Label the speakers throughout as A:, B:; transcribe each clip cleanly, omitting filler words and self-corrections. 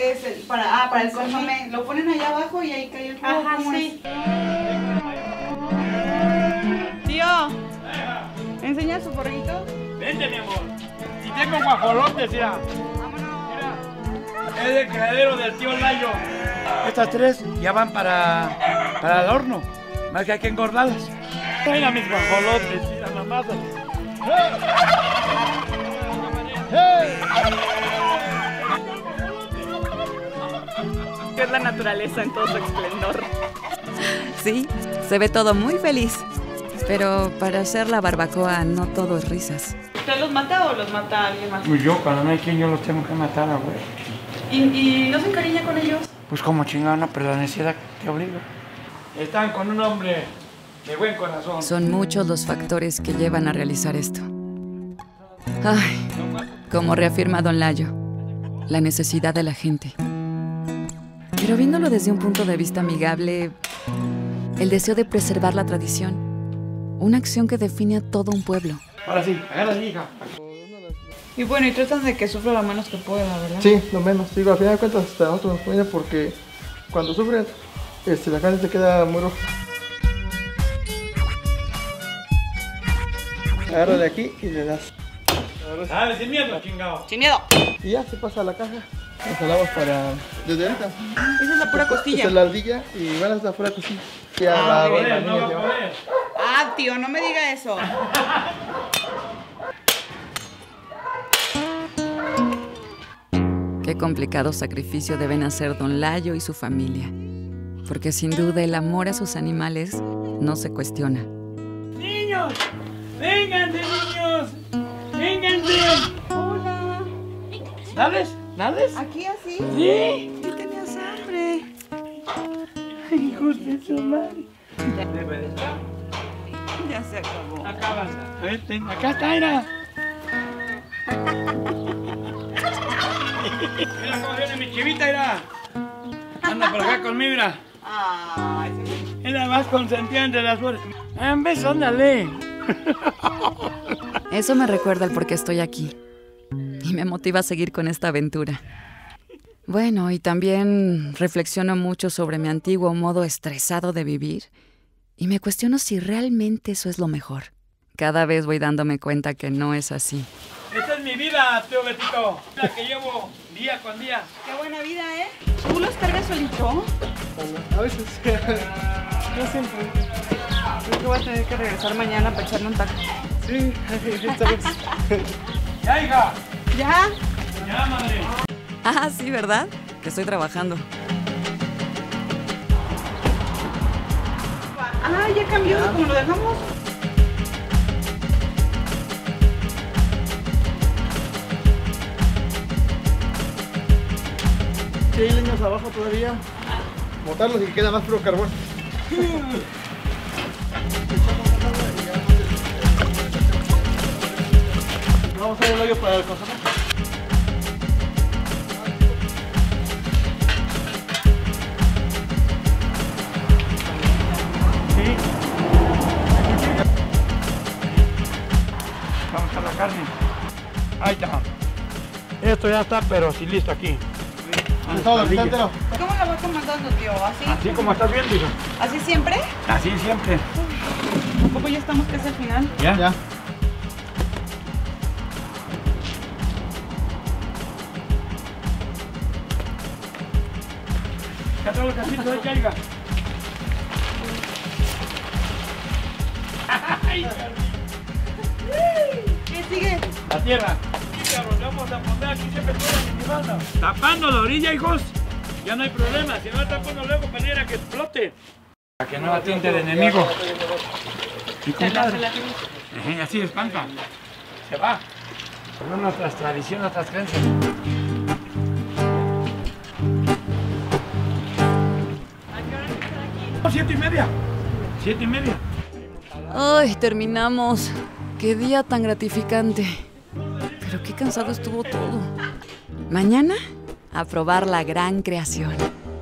A: es para el consomé. Lo ponen allá abajo y ahí cae el jugo.
B: Ajá, sí.
A: Tío, ¿enseña su borreguito?
C: Vente, mi amor. Y tengo guajolotes ya.
A: Vámonos.
C: Mira, es el criadero del tío Layo. Estas tres ya van para el horno. Más que hay que engordarlas. Mira mis guajolotes, mira mamás.
B: Es la naturaleza en todo su esplendor.
D: Sí, se ve todo muy feliz. Pero para hacer la barbacoa no todo es risas.
A: ¿Usted los mata o los mata alguien más?
C: Pues yo, cuando no hay quien, yo los tengo que matar, güey.
A: ¿Y no se encariña con ellos?
C: Pues como chingado, no, pero la necesidad te obliga. Están con un hombre de buen corazón.
D: Son muchos los factores que llevan a realizar esto. Ay, como reafirma Don Layo, la necesidad de la gente. Pero viéndolo desde un punto de vista amigable, el deseo de preservar la tradición. Una acción que define a todo un pueblo.
C: Ahora sí, agárrate, hija.
A: Y bueno, y tratan de que sufra lo menos que pueda, ¿verdad?
E: Sí, lo menos. Digo, al final de cuentas, hasta nosotros nos conviene porque cuando sufren, la carne te queda muy roja. Agárrale aquí y le das.
C: Dale, sin miedo, chingado.
A: Sin miedo.
E: Y ya se pasa a la caja. Nos jalamos para... Desde ahorita.
A: Esa es la pura costilla.
E: Esta es la ardilla y van hasta afuera costilla. Ya
C: No va a poder,
E: la
C: no va a poder.
A: Ah, tío, no me diga eso.
D: Qué complicado sacrificio deben hacer Don Layo y su familia. Porque sin duda el amor a sus animales no se cuestiona.
C: ¡Niños! ¡Vénganse, niños! ¡Vénganse!
A: Hola.
C: ¿Dales? ¿Dales?
A: ¿Aquí así?
C: Sí.
A: Sí tenías hambre.
C: Hijos de su madre. Debe de estar.
A: Ya se acabó.
C: Acá vas. A ver, acá está, mira. Mira cómo viene mi chivita, mira. Anda por acá conmigo, mira.
A: Ay, sí.
C: Es la más consentida entre las flores. Un beso, ándale.
D: Eso me recuerda el por qué estoy aquí. Y me motiva a seguir con esta aventura. Bueno, y también reflexiono mucho sobre mi antiguo modo estresado de vivir. Y me cuestiono si realmente eso es lo mejor. Cada vez voy dándome cuenta que no es así.
C: Esta es mi vida, tío Betito. La que llevo día con día.
A: Qué buena vida, ¿eh? ¿Tú los cargas solito?
E: A veces. No siempre.
A: Creo que voy a tener que regresar mañana para echarle un taco.
E: Sí, esta vez.
C: Ya, hija.
A: ¿Ya?
C: Ya, madre.
D: Ah, sí, ¿verdad? Que estoy trabajando.
A: Ah, ya cambió de como lo dejamos.
E: Sí, hay leños abajo todavía. Botarlos y que queda más puro carbón. Vamos a hacer el hoyo para el consomé.
C: Sí. Vamos a la carne. Ahí está. Esto ya está, pero sí listo aquí.
E: Todo, está entero.
A: ¿Cómo la voy comandando, tío? ¿Así?
C: Así como estás viendo, hija.
A: ¿Así siempre?
C: Así siempre.
A: ¿Cómo ya estamos casi al final?
C: ¿Ya?
E: Ya.
C: Ya todo el casito de caiga.
A: ¿Qué sigue?
C: La tierra. Sí, cabrón, le vamos a poner aquí siempre toda mi banda. Tapando la orilla, hijos. Ya no hay problema. Si no la tapando luego, para que explote. Para que no atiende el enemigo. Y compadre. Así espanta. Se va. Son nuestras tradiciones, nuestras creencias. ¿A qué hora empieza aquí? 7:30. 7:30.
D: ¡Ay, terminamos! ¡Qué día tan gratificante! Pero qué cansado estuvo todo. Mañana, a probar la gran creación.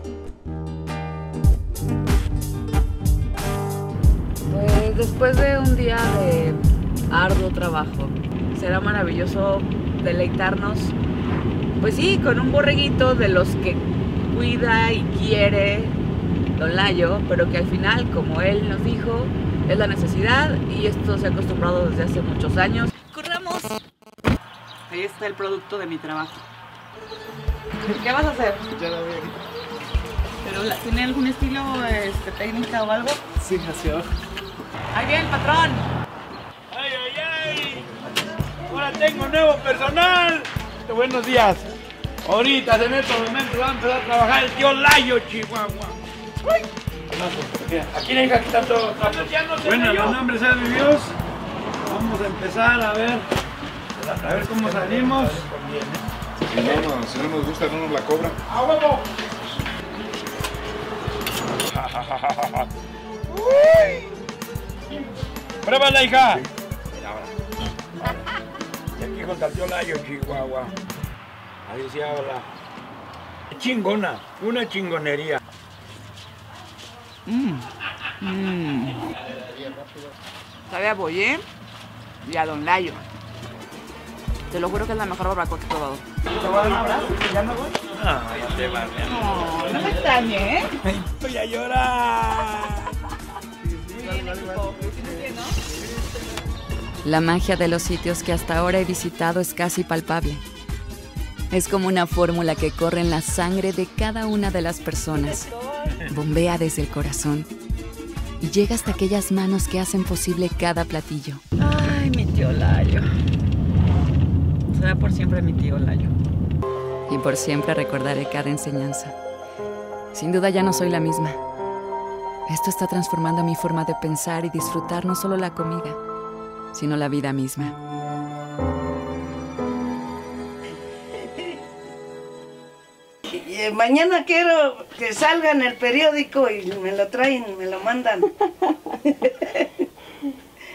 D: Pues después de un día de arduo trabajo, será maravilloso deleitarnos Pues sí, con un borreguito de los que cuida y quiere Don Layo, pero que al final, como él nos dijo, es la necesidad y esto se ha acostumbrado desde hace muchos años. ¡Corramos! Ahí está el producto de mi trabajo. ¿Qué vas a hacer?
E: Ya la veo.
A: ¿Pero tiene algún estilo técnica o algo?
E: Sí, hacia abajo.
A: Ahí viene el patrón.
C: ¡Ay, ay, ay! Ahora tengo nuevo personal. Buenos días. Ahorita en estos momentos va a empezar a trabajar el tío Layo, Chihuahua. Aquí la hija que está todo. Bueno, los nombres sean de Dios. Vamos a empezar a ver cómo salimos.
F: Si no nos gusta, no nos la cobran.
C: ¡A huevo! ¡Pruébala, hija! Y aquí junto al tío Layo, Chihuahua. Ahí se habla. Chingona, una chingonería.
D: Sabe a Boyé y a Don Layo. Te lo juro que es la mejor barbacoa que he probado.
A: ¿Te voy a dar un abrazo? ¿Ya me voy?
C: No, ya te vas.
A: No, no me extrañe, ¿eh?
C: Voy a llorar.
D: La magia de los sitios que hasta ahora he visitado es casi palpable. Es como una fórmula que corre en la sangre de cada una de las personas. Bombea desde el corazón y llega hasta aquellas manos que hacen posible cada platillo.
A: Ay, mi tío Layo. Será por siempre mi tío Layo.
D: Y por siempre recordaré cada enseñanza. Sin duda ya no soy la misma. Esto está transformando mi forma de pensar y disfrutar no solo la comida, sino la vida misma.
G: Mañana quiero que salga en el periódico y me lo traen, me lo mandan.